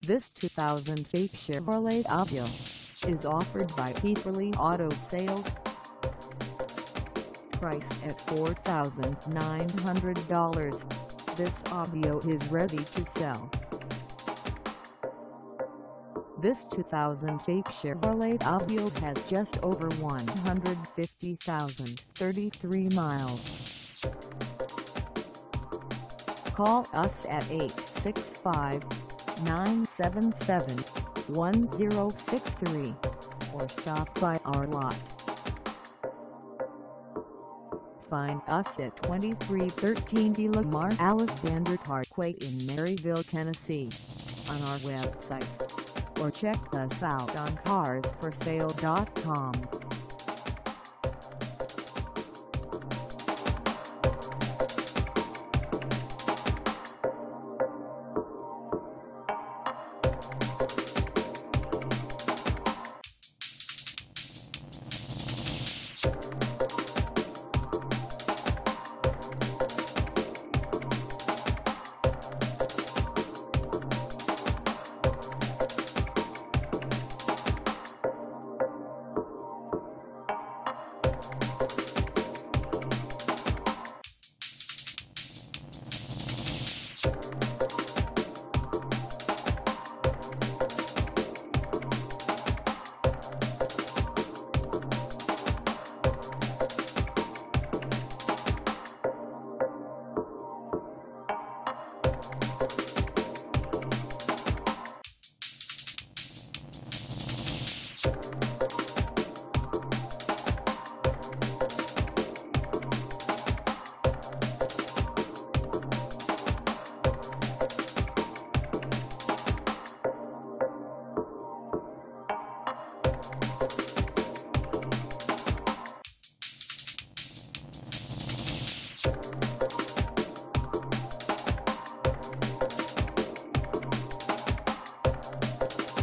This 2008 Chevrolet Aveo is offered by Hepperly Auto Sales. Priced at $4,900, this Aveo is ready to sell. This 2008 Chevrolet Aveo has just over 150,033 miles. Call us at 865-977-1063 or stop by our lot. Find us at 2313 Lamar Alexander Parkway in Maryville, Tennessee, on our website, or check us out on carsforsale.com.